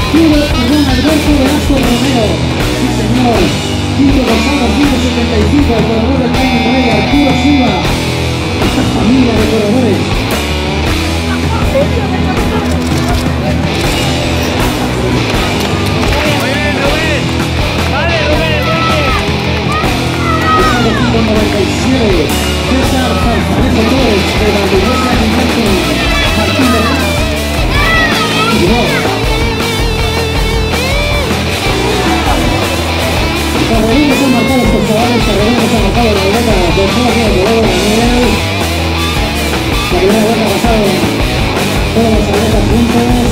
Alberto Velasco Romero, sí señor. Quinto Gonzalo 175, el corredor del Caño Moreno, Arturo Silva. Esta familia de corredores. Muy bien, Rubén. Vale, Rubén, muy bien. 197, César Farfanejo Torres, de Valdiviesa Alimento, Martín de Carrerillos han marcado estos chavales, Carrerillos han marcado la vuelta, Gonzalo de Toledo, Daniel. La primera vuelta ha pasado todos los atletas juntos.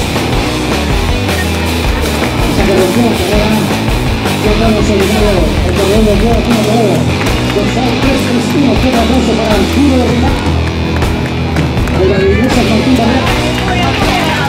Esa corrección la carrera, Juan Carlos Solidario, el corredor del Juego Arturo Toledo. Gonzalo 3-3-1, fuerte aplauso para Arturo Rima. De la Iglesia Martín Barrera.